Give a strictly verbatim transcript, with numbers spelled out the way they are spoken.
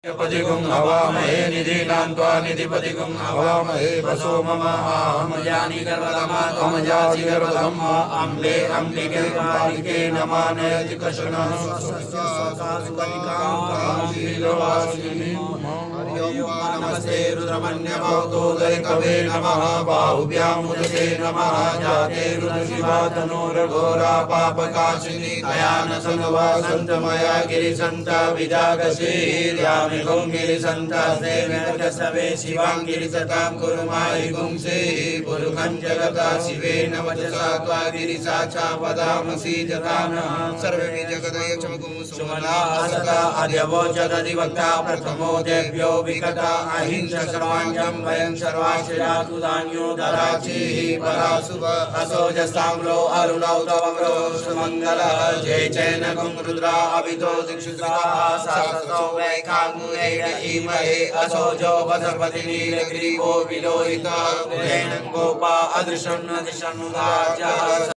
पदिगुं हवामहे निधीनां त्वा निधिपदिगुं हवामहे वसो मम अहमजानि गर्वतमात् अहमजासि गर्वतम् अम्बे अम्बिके कालिके नमानयति कशुनः नमस्ते रुद्रमन्यभवतोदय कवे नमः बाहुभ्यां मुदते नमः जाते रुद्रशिवा तनोरघोरा पापकाशिनी दयान संगवा सन्तमया गिरिसन्त विजागशीर्यामि गिरिसन्त सेवे शिवाङ्गिरिसतां कुरुमायि गुंसे पुरुखं जगता शिवेन वचसा त्वा गिरिसाक्षा वदामसि जतान सर्वे जगदयक्षमगुं सुमना सदा अद्यवो जगदिवक्ता प्रथमो देव्यो विकटा अहिंसा सर्वाञ्जं वयं सर्वाश्रयातु दान्यो दराचि परासुभ असोजस्ताम्रो अरुणौ तवम्रो सुमङ्गलः जय चैन गुं रुद्रा अभितो दिक्षुषा सासतो वैखाङ्गुरेण इमहे असोजो वसपति नीलग्रीवो विलोहितः गोपा अदृशं न दिशन्नुदाच